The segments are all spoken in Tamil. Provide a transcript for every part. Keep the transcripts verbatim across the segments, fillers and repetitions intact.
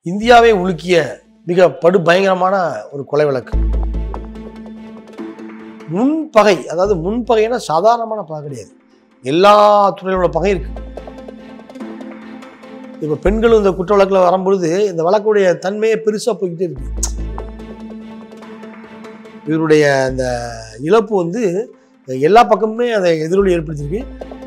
இந்தியாவை உலுக்கிய மிக படு பயங்கரமான ஒரு கொலை வழக்கு. முன்பகை, அதாவது முன்பகைனா சாதாரணமான பகை கிடையாது. எல்லா துறையோட பகை இருக்கு. இப்ப பெண்களும் இந்த குற்ற வழக்குல வரும்பொழுது இந்த வழக்குடைய தன்மையை பெருசா போய்கிட்டே இருக்கு. இவருடைய இந்த இழப்பு வந்து எல்லா பக்கமுமே அதை எதிரொலி ஏற்படுத்தியிருக்கு.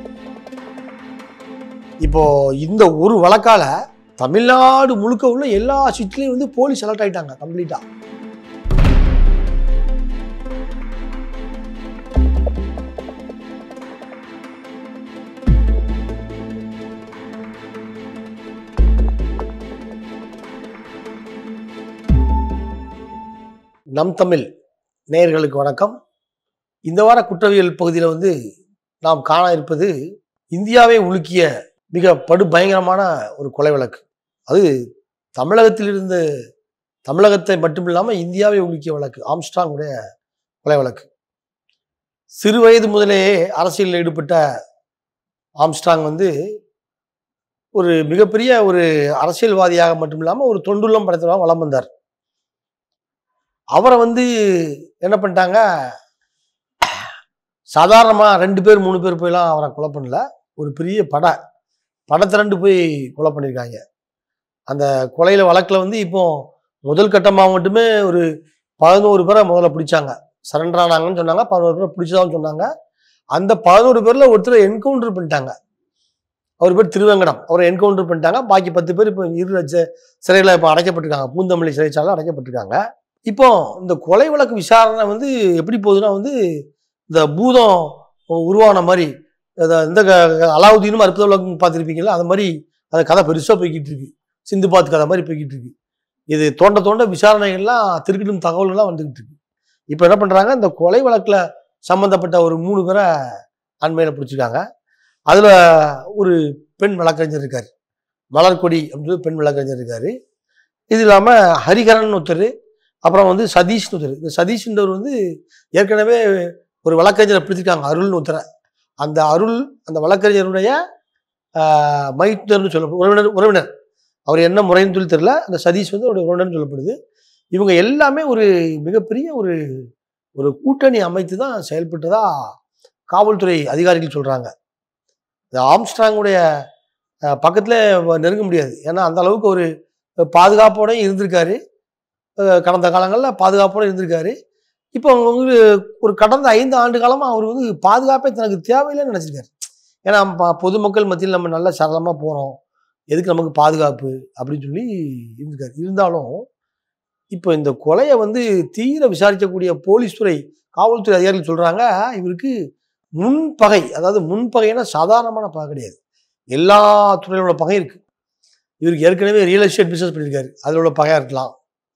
இப்போ இந்த ஒரு வழக்கால தமிழ்நாடு முழுக்க உள்ள எல்லா சிட்டிலையும் வந்து போலீஸ் அலர்ட் ஆயிட்டாங்க கம்ப்ளீட்டா. நம் தமிழ் நேயர்களுக்கு வணக்கம். இந்த வார குற்றவியல் பகுதியில் வந்து நாம் காண இருப்பது இந்தியாவை உலுக்கிய மிக படு பயங்கரமான ஒரு கொலை வழக்கு. அது தமிழகத்தில் இருந்து தமிழகத்தை மட்டும் இல்லாமல் இந்தியாவை உலுக்கிய வழக்கு. ஆம்ஸ்ட்ராங் உடைய கொலை வழக்கு. சிறு வயது முதலேயே அரசியலில் ஈடுபட்ட ஆம்ஸ்ட்ராங் வந்து ஒரு மிகப்பெரிய ஒரு அரசியல்வாதியாக மட்டும் இல்லாமல் ஒரு தொண்டுள்ளம் படைத்தவராக வலம் வந்தார். அவரை வந்து என்ன பண்ணிட்டாங்க, சாதாரணமாக ரெண்டு பேர் மூணு பேர் போயெல்லாம் அவரை கொலை பண்ணல. ஒரு பெரிய படை படத்திரண்டு போய் கொலை பண்ணியிருக்காங்க. அந்த கொலையில் வழக்கில் வந்து இப்போ முதல் கட்டமாக மட்டுமே ஒரு பதினோரு பேரை முதல்ல பிடிச்சாங்க. சரண்டர் ஆனாங்கன்னு சொன்னாங்க. பதினோரு பேரை பிடிச்சதான்னு சொன்னாங்க. அந்த பதினோரு பேரில் ஒருத்தரை என்கவுண்டர் பண்ணிட்டாங்க. அவர் பேர் திருவேங்கடம். அவரை என்கவுண்டர் பண்ணிட்டாங்க. பாக்கி பத்து பேர் இப்போ இரு லட்ச சிறையில் இப்போ அடைக்கப்பட்டிருக்காங்க. பூந்தமல்லி சிறைச்சாலை அடைக்கப்பட்டிருக்காங்க. இப்போ இந்த கொலை வழக்கு விசாரணை வந்து எப்படி போகுதுன்னா வந்து இந்த பூதம் உருவான மாதிரி, இந்த அலாவுதீனும் அற்புத விளக்கம் பார்த்துருப்பீங்களா, அது மாதிரி அந்த கதை பெருசாக போய்கிட்டு இருக்கு. சிந்து பாத் கதை மாதிரி போய்கிட்டு இருக்கு. இது தோண்ட தோண்ட விசாரணைகள்லாம் திருக்கிடும் தகவல்கள்லாம் வந்துகிட்டு இருக்கு. இப்போ என்ன பண்ணுறாங்க, இந்த கொலை வழக்கில் சம்மந்தப்பட்ட ஒரு மூணு பேரை அண்மையில் பிடிச்சிருக்காங்க. அதில் ஒரு பெண் வழக்கறிஞர் இருக்கார், மலர்கொடி அப்படின்னு பெண் வழக்கறிஞர் இருக்கார். இது இல்லாமல் ஹரிகரன் ஒருத்தர், அப்புறம் வந்து சதீஷ்னு ஒருத்தர். இந்த சதீஷ்ன்றவர் வந்து ஏற்கனவே ஒரு வழக்கறிஞரை பிடிச்சிருக்காங்க, அருள்னு ஒருத்தரை. அந்த அருள் அந்த வழக்கறிஞருடைய மைத்துனர்னு சொல்லப்படும் உறவினர் உறவினர் அவர் என்ன முறைன்னு சொல்லி தெரியல. அந்த சதீஷ் வந்து அவருடைய உறவினர்னு சொல்லப்படுது. இவங்க எல்லாமே ஒரு மிகப்பெரிய ஒரு ஒரு கூட்டணி அமைத்து தான் செயல்பட்டதா காவல்துறை அதிகாரிகள் சொல்றாங்க. இந்த ஆம்ஸ்ட்ராங்குடைய பக்கத்துல நெருங்க முடியாது. ஏன்னா அந்த அளவுக்கு ஒரு பாதுகாப்போட இருந்திருக்காரு. கடந்த காலங்களில் பாதுகாப்போட இருந்திருக்காரு. இப்போ அவங்க ஒரு கடந்த ஐந்து ஆண்டு காலமாக அவர் வந்து பாதுகாப்பே தனக்கு தேவையில்லைன்னு நினச்சிருக்காரு. ஏன்னா பொதுமக்கள் மத்தியில் நம்ம நல்லா சரளமாக போகிறோம், எதுக்கு நமக்கு பாதுகாப்பு அப்படின்னு சொல்லி இருந்திருக்காரு. இருந்தாலும் இப்போ இந்த கொலையை வந்து தீர விசாரிக்கக்கூடிய போலீஸ் துறை காவல்துறை அதிகாரிகள் சொல்கிறாங்க, இவருக்கு முன்பகை, அதாவது முன்பகைனா சாதாரணமான பகை கிடையாது. எல்லா துறையோட பகை இருக்குது. இவருக்கு ஏற்கனவே ரியல் எஸ்டேட் பிஸ்னஸ் பண்ணியிருக்காரு, அதோட பகையாக இருக்கலாம்.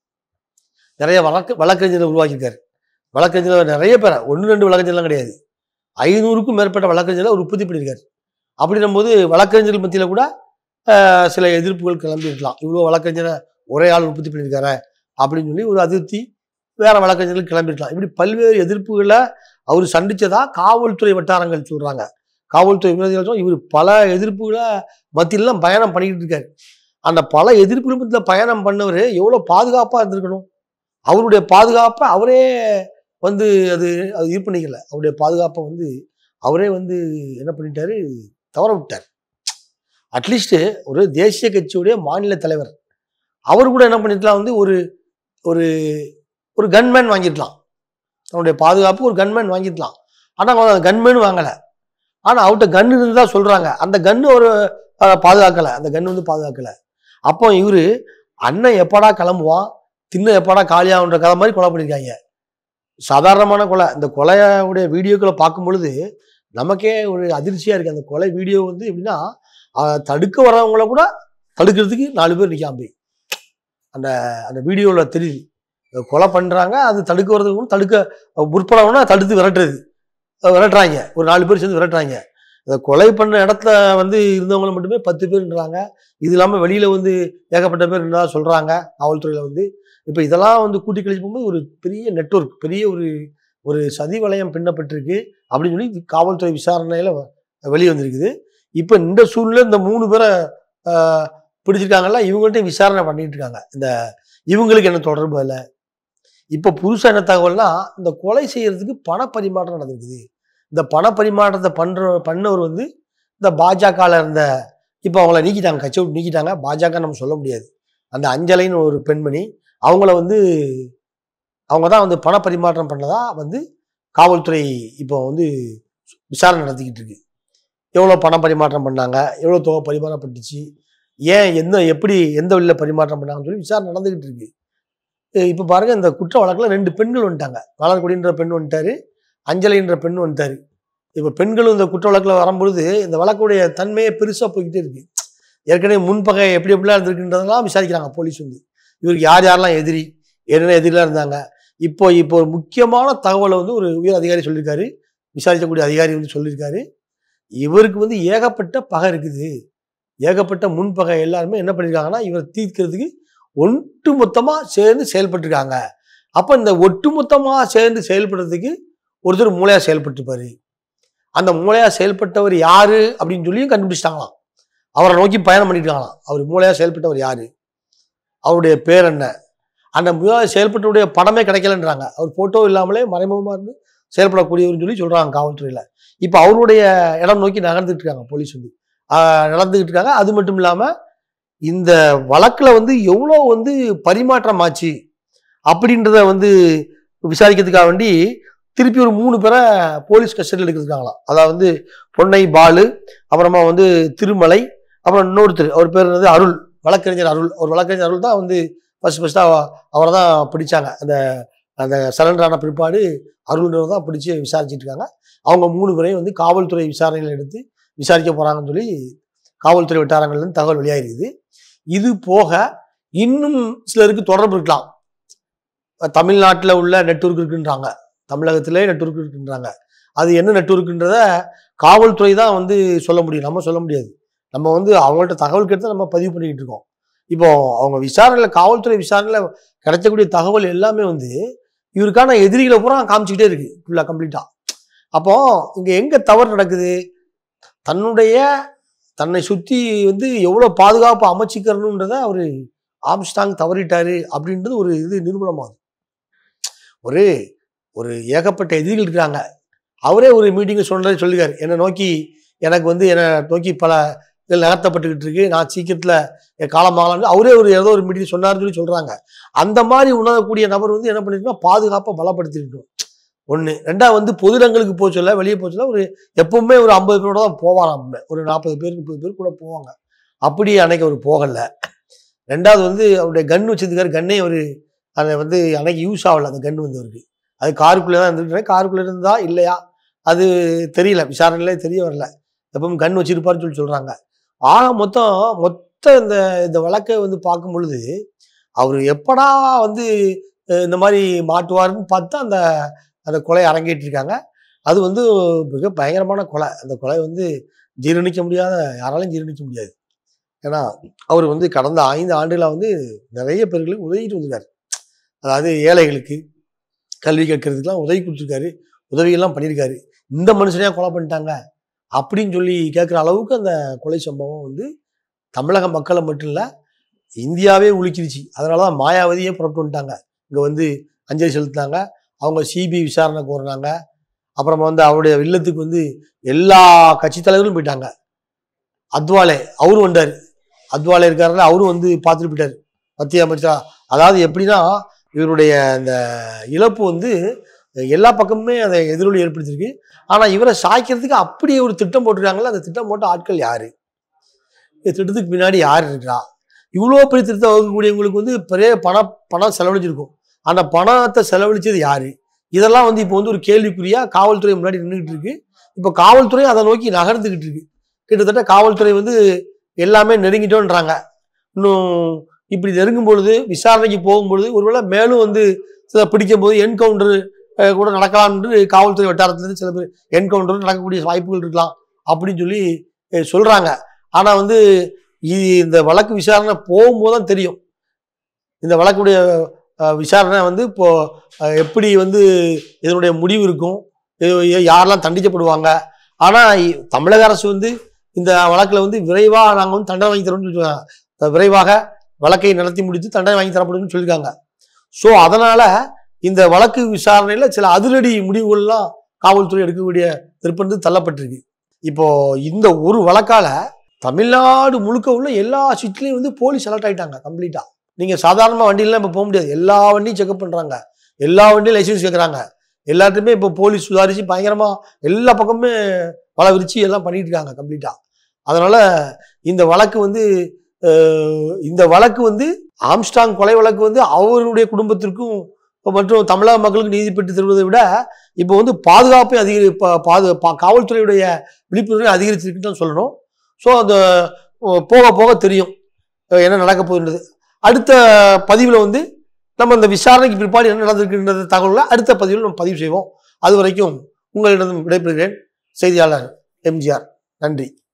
நிறைய வழக்கு வழக்கறிஞரை உருவாக்கியிருக்காரு. வழக்கறிஞர் நிறைய பேரை, ஒன்று ரெண்டு வழக்கறிஞர்லாம் கிடையாது, ஐநூறுக்கும் மேற்பட்ட வழக்கறிஞரை உற்பத்தி பண்ணியிருக்காரு. அப்படின்னும் போது வழக்கறிஞர்கள் மத்தியில் கூட சில எதிர்ப்புகள் கிளம்பியிருக்கலாம். இவ்வளோ வழக்கறிஞரை ஒரே ஆள் உற்பத்தி பண்ணியிருக்காரு அப்படின்னு சொல்லி ஒரு அதிருப்தி வேற வழக்கறிஞர்கள் கிளம்பியிருக்கலாம். இப்படி பல்வேறு எதிர்ப்புகளை அவர் சந்திச்சதா காவல்துறை வட்டாரங்கள் சொல்றாங்க. காவல்துறை விரோதிகள் இவர் பல எதிர்ப்புகளை மத்தியிலாம் பயணம் பண்ணிக்கிட்டு இருக்காரு. அந்த பல எதிர்ப்புகள் மத்தியில் பயணம் பண்ணவர் எவ்வளோ பாதுகாப்பாக இருந்திருக்கணும். அவருடைய பாதுகாப்பை அவரே வந்து அது அது இது பண்ணிக்கல. அவருடைய பாதுகாப்பை வந்து அவரே வந்து என்ன பண்ணிட்டாரு, தவற விட்டார். அட்லீஸ்ட் ஒரு தேசிய கட்சியுடைய மாநில தலைவர் அவர் கூட என்ன பண்ணிருக்கலாம், வந்து ஒரு ஒரு ஒரு கன்மேன் வாங்கிருக்கலாம். அவருடைய பாதுகாப்பு ஒரு கன்மேன் வாங்கிருக்கலாம். ஆனால் அவங்க கன்மேனு வாங்கலை. ஆனால் அவர்கிட்ட கன்று இருந்து தான் சொல்றாங்க. அந்த கன்று ஒரு பாதுகாக்கலை, அந்த கன்று வந்து பாதுகாக்கலை. அப்போ இவரு அண்ணன் எப்படா கிளம்புவான், தின்ன எப்படா காலியாகுன்ற கதை மாதிரி கொலை பண்ணியிருக்காங்க. சாதாரணமான கொலை. இந்த கொலையுடைய வீடியோக்களை பார்க்கும் பொழுது நமக்கே ஒரு அதிர்ச்சியா இருக்கு. அந்த கொலை வீடியோ வந்து எப்படின்னா, தடுக்க வர்றவங்கள கூட தடுக்கிறதுக்கு நாலு பேர் நிற்காம அந்த அந்த வீடியோவில் தெரியுது. கொலை பண்ணுறாங்க, அது தடுக்க வர்றதுக்கு தடுக்க முற்படவுன்னா தடுத்து விரட்டுறது விரட்டுறாங்க. ஒரு நாலு பேர் சேர்ந்து விரட்டுறாங்க. அந்த கொலை பண்ண இடத்துல வந்து இருந்தவங்களை மட்டுமே பத்து பேர்ன்றாங்க. இது இல்லாமல் வெளியில் வந்து ஏகப்பட்ட பேர் இருந்தால் சொல்கிறாங்க காவல்துறையில் வந்து. இப்போ இதெல்லாம் வந்து கூட்டி கழிச்சு போகும்போது ஒரு பெரிய நெட்வொர்க், பெரிய ஒரு ஒரு சதி வளையம் பின்னப்பட்டிருக்கு அப்படின்னு சொல்லி காவல்துறை விசாரணையில் வெளியே வந்திருக்குது. இப்போ இந்த சூழ்நிலை இந்த மூணு பேரை பிடிச்சிருக்காங்கல்ல, இவங்கள்ட்ட விசாரணை பண்ணிட்டு இருக்காங்க. இந்த இவங்களுக்கு என்ன தொடர்பு இல்ல. இப்ப புதுசா என்ன தகவல்னா, இந்த கொலை செய்யறதுக்கு பண பரிமாற்றம் நடந்திருக்குது. இந்த பண பரிமாற்றத்தை பண்ற பண்ணவர் வந்து இந்த பாஜகல இருந்த, இப்ப அவங்கள நீக்கிட்டாங்க, கட்சியை விட்டு நீக்கிட்டாங்க. பாஜக நம்ம சொல்ல முடியாது. அந்த அஞ்சலைன்னு ஒரு பெண்மணி, அவங்கள வந்து அவங்க தான் வந்து பண பரிமாற்றம் பண்ணதா வந்து காவல்துறை இப்போ வந்து விசாரணை நடத்திக்கிட்டு இருக்கு. எவ்வளோ பணம் பரிமாற்றம் பண்ணாங்க, எவ்வளோ தொகை பரிமாறப்பட்டுச்சு, ஏன் எந்த எப்படி எந்த வழியில பரிமாற்றம் பண்ணாங்கன்னு சொல்லி விசாரணை நடந்துகிட்டு இருக்கு. இப்போ பாருங்க, இந்த குற்ற வழக்கில் ரெண்டு பெண்கள் வந்துட்டாங்க. வளர்குடின்ற பெண் வந்துட்டாரு, அஞ்சலின்ற பெண் வந்துட்டாரு. இப்போ பெண்களும் இந்த குற்ற வழக்கில் வரும்பொழுது இந்த வழக்குடைய தன்மையை பெருசாக போய்கிட்டே இருக்கு. ஏற்கனவே முன்பகை எப்படி எப்படிலாம் இருந்திருக்குன்றதெல்லாம் விசாரிக்கிறாங்க போலீஸ் வந்து. இவருக்கு யார் யாரெல்லாம் எதிரி, என்னென்ன எதிரிலாம் இருந்தாங்க. இப்போ இப்போ ஒரு முக்கியமான தகவலை வந்து ஒரு உயர் அதிகாரி சொல்லியிருக்காரு, விசாரிக்கக்கூடிய அதிகாரி வந்து சொல்லியிருக்காரு. இவருக்கு வந்து ஏகப்பட்ட பகை இருக்குது, ஏகப்பட்ட முன்பகை. எல்லாருமே என்ன பண்ணியிருக்காங்கன்னா, இவரை தீர்க்கிறதுக்கு ஒட்டு மொத்தமாக சேர்ந்து செயல்பட்டுருக்காங்க. அப்போ இந்த ஒட்டுமொத்தமாக சேர்ந்து செயல்படுறதுக்கு ஒருத்தர் மூளையாக செயல்பட்டுருப்பாரு. அந்த மூளையாக செயல்பட்டவர் யாரு அப்படின்னு சொல்லியும் கண்டுபிடிச்சிட்டாங்களாம். அவரை நோக்கி பயணம் பண்ணிட்டு இருக்காங்களாம். அவர் மூளையாக செயல்பட்டவர் யாரு, அவருடைய பேர் என்ன, அந்த மூளையாக செயல்பட்டவருடைய படமே கிடைக்கலன்றாங்க. அவர் போட்டோ இல்லாமலே மறைமுகமாக இருந்து செயல்படக்கூடியவர்னு சொல்லி சொல்றாங்க காவல்துறையில். இப்போ அவருடைய இடம் நோக்கி நகர்ந்துட்டு இருக்காங்க போலீஸ் வந்து நடந்துகிட்டு இருக்காங்க. அது மட்டும் இல்லாமல் இந்த வழக்கில் வந்து எவ்வளோ வந்து பரிமாற்றம் ஆச்சு அப்படின்றத வந்து விசாரிக்கிறதுக்காக வேண்டி திருப்பி ஒரு மூணு பேரை போலீஸ் கஸ்டடியில் எடுக்கிறதுக்காங்களாம். அதாவது பொன்னை பாலு, அப்புறமா வந்து திருமலை, அப்புறம் இன்னொருத்தர் அவர் பேர் வந்து அருள், வழக்கறிஞர் அருள். ஒரு வழக்கறிஞர் அருள் தான் வந்து ஃபர்ஸ்ட் ஃபர்ஸ்ட்டாக அவரை தான் பிடிச்சாங்க. அந்த அந்த சரண்டரான பிற்பாடு அருள்ன்றவர் தான் பிடிச்சி விசாரிச்சுட்டு இருக்காங்க. அவங்க மூணு பேரையும் வந்து காவல்துறை விசாரணைகள் எடுத்து விசாரிக்க போகிறாங்கன்னு சொல்லி காவல்துறை வட்டாரங்கள்லேருந்து தகவல் வெளியாகிருக்குது. இது போக இன்னும் சிலருக்கு தொடர்பு இருக்கலாம். தமிழ்நாட்டில் உள்ள நெட்வொர்க் இருக்குன்றாங்க, தமிழகத்திலே நெட்வொர்க் இருக்குன்றாங்க. அது என்ன நெட்வொர்க்குன்றத காவல்துறை தான் வந்து சொல்ல முடியும், நம்ம சொல்ல முடியாது. நம்ம வந்து அவங்கள்ட்ட தகவல் கேட்டு நம்ம பதிவு பண்ணிக்கிட்டு இருக்கோம். இப்போ அவங்க விசாரணையில், காவல்துறை விசாரணையில் கிடைக்கக்கூடிய தகவல் எல்லாமே வந்து இவருக்கான எதிரிகளை பூரா காமிச்சிக்கிட்டே இருக்கு ஃபுல்லாக கம்ப்ளீட்டாக. அப்போ இங்கே எங்கே தவறு நடக்குது, தன்னுடைய தன்னை சுற்றி வந்து எவ்வளோ பாதுகாப்பு அமைச்சிக்கிறணுன்றத அவர் ஆம்ஸ்டாங் தவறிட்டாரு அப்படின்றது ஒரு இது நிரூபணமாகுது. ஒரு ஒரு ஏகப்பட்ட எதிரிகள் இருக்கிறாங்க. அவரே ஒரு மீட்டிங்கில் சொல்கிறத சொல்லிக்காரு, என்னை நோக்கி எனக்கு வந்து என்னை நோக்கி பல இதில் நகர்த்தப்பட்டுக்கிட்டு இருக்கு, நான் சீக்கிரத்தில் என் காலமாகலான்னு அவரே ஒரு ஏதோ ஒரு மீட்டிங் சொன்னார்னு சொல்லி சொல்கிறாங்க. அந்த மாதிரி உணரக்கூடிய நபர் வந்து என்ன பண்ணிருக்கோம், பாதுகாப்பை பலப்படுத்திருக்கணும் ஒன்று. ரெண்டாவது வந்து பொது இடங்களுக்கு போக சொல்ல, வெளியே போக சொல்ல ஒரு எப்பவுமே ஒரு ஐம்பது பேரோட தான் போவாராம், ஒரு நாற்பது பேர் முப்பது பேர் கூட போவாங்க. அப்படி அன்னைக்கு அவர் போகலை. ரெண்டாவது வந்து அவருடைய கன் வச்சிருக்காரு, கன்னே அவர் அதை வந்து அன்னைக்கு யூஸ் ஆகலை. அந்த கன் வந்து அவருக்கு அது காருக்குள்ளே தான் இருந்துருக்கேன், காருக்குள்ளே இருந்தா இல்லையா அது தெரியல, விசாரணையிலே தெரிய வரல. எப்பவும் கன் வச்சிருப்பாருன்னு சொல்லி சொல்கிறாங்க. ஆக மொத்தம் மொத்த இந்த இந்த வழக்கை வந்து பார்க்கும் பொழுது அவர் எப்படா வந்து இந்த மாதிரி மாட்டுவாருன்னு பார்த்தா அந்த அந்த கொலை அரங்கேற்றிருக்காங்க. அது வந்து மிக பயங்கரமான கொலை. அந்த கொலை வந்து ஜீரணிக்க முடியாத, யாராலையும் ஜீரணிக்க முடியாது. ஏன்னா அவர் வந்து கடந்த ஐந்து ஆண்டுகளாக வந்து நிறைய பேர்களுக்கு உதவிட்டு வந்திருக்காரு. அதாவது ஏழைகளுக்கு கல்வி கற்கிறதுக்கெலாம் உதவி கொடுத்துருக்காரு, உதவியெல்லாம் பண்ணியிருக்காரு. இந்த மனுஷனையாக கொலை பண்ணிட்டாங்க அப்படின்னு சொல்லி கேட்குற அளவுக்கு அந்த கொலை சம்பவம் வந்து தமிழக மக்களை மட்டும் இல்லை, இந்தியாவே உலுக்கிடுச்சு. அதனால தான் மாயாவதியே புறப்பட்டு வந்துட்டாங்க, இங்கே வந்து அஞ்சலி செலுத்தினாங்க. அவங்க சிபிஐ விசாரணை கோரினாங்க. அப்புறமா வந்து அவருடைய இல்லத்துக்கு வந்து எல்லா கட்சி தலைவர்களும் போயிட்டாங்க. அத்வாலே அவரும் வந்தார், அத்வாலே இருக்காருல அவரும் வந்து பார்த்துட்டு போயிட்டார், மத்திய அமைச்சரா. அதாவது எப்படின்னா இவருடைய இந்த இழப்பு வந்து எல்லா பக்கமுமே அதை எதிரொலி ஏற்படுத்தியிருக்கு. ஆனால் இவரை சாய்க்கிறதுக்கு அப்படியே ஒரு திட்டம் போட்டிருக்காங்களே, அந்த திட்டம் போட்ட ஆட்கள் யாரு, இந்த திட்டத்துக்கு பின்னாடி யார் இருக்கிறா, இவ்வளோ பெரிய திட்டத்தை வகுக்கக்கூடியவங்களுக்கு வந்து பெரிய பணம் பணம் செலவழிச்சிருக்கும். அந்த பணத்தை செலவழிச்சது யாரு, இதெல்லாம் வந்து இப்போ வந்து ஒரு கேள்விக்குறியா காவல்துறை முன்னாடி நின்றுகிட்டு இருக்கு. இப்போ காவல்துறை அதை நோக்கி நகர்ந்துகிட்டு இருக்கு. கிட்டத்தட்ட காவல்துறை வந்து எல்லாமே நெருங்கிட்டோன்றாங்க. இன்னும் இப்படி நெருங்கும் பொழுது, விசாரணைக்கு போகும்பொழுது ஒருவேளை மேலும் வந்து சில பிடிக்கும் போது என்கவுண்டர் கூட நடக்கலாம் என்று காவல்துறை வட்டாரத்திலிருந்து சில பேர் என்கவுண்டர் நடக்கக்கூடிய வாய்ப்புகள் இருக்கலாம் அப்படின்னு சொல்லி சொல்றாங்க. ஆனா வந்து இந்த வழக்கு விசாரணை போகும்போது தான் தெரியும் இந்த வழக்குடைய விசாரணை வந்து இப்போ எப்படி வந்து இதனுடைய முடிவு இருக்கும், யாரெல்லாம் தண்டிக்கப்படுவாங்க. ஆனா தமிழக அரசு வந்து இந்த வழக்குல வந்து விரைவா நாங்கள் வந்து தண்டனை வாங்கி தரோம்னு சொல்லுவாங்க. விரைவாக வழக்கை நடத்தி முடித்து தண்டனை வாங்கி தரப்படும்னு சொல்லியிருக்காங்க. ஸோ அதனால இந்த வழக்கு விசாரணையில சில அதிரடி முடிவுகள்லாம் காவல்துறை எடுக்கக்கூடிய திருப்பந்து தள்ளப்பட்டிருக்கு. இப்போ இந்த ஒரு வழக்கால தமிழ்நாடு முழுக்க உள்ள எல்லா சிட்டிலையும் வந்து போலீஸ் அலர்ட் ஆயிட்டாங்க கம்ப்ளீட்டா. நீங்க சாதாரண வண்டியிலாம் இப்போ போக முடியாது. எல்லா வண்டியும் செக்அப் பண்றாங்க, எல்லா வண்டியும் லைசன்ஸ் கேட்கறாங்க, எல்லாத்துக்குமே இப்போ போலீஸ் சுதாரிச்சு பயங்கரமா எல்லா பக்கமுமே வலை விரிச்சு எல்லாம் பண்ணிட்டு இருக்காங்க கம்ப்ளீட்டா. அதனால இந்த வழக்கு வந்து இந்த வழக்கு வந்து ஆம்ஸ்டாங் கொலை வழக்கு வந்து அவருடைய குடும்பத்திற்கும் மற்றும் தமிழக மக்களுக்கு நீதி பெற்று தருவதை விட இப்போ வந்து பாதுகாப்பை அதிகரி பாது காவல்துறையுடைய விழிப்புணர்வை அதிகரிச்சிருக்குன்னு சொல்லணும். ஸோ அந்த போக போக தெரியும் என்ன நடக்க போகின்றது. அடுத்த பதிவில் வந்து நம்ம இந்த விசாரணைக்கு பிற்பாடு என்ன நடந்திருக்கின்ற தகவல்களை அடுத்த பதிவில் நம்ம பதிவு செய்வோம். அது வரைக்கும் உங்களிடம் விடைபெறுகிறேன். செய்தியாளர் எம்ஜிஆர். நன்றி.